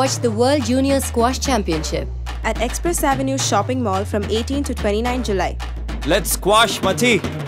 watch the World Junior Squash Championship at Express Avenue Shopping Mall from 18 to 29 July. Let's squash, Mati!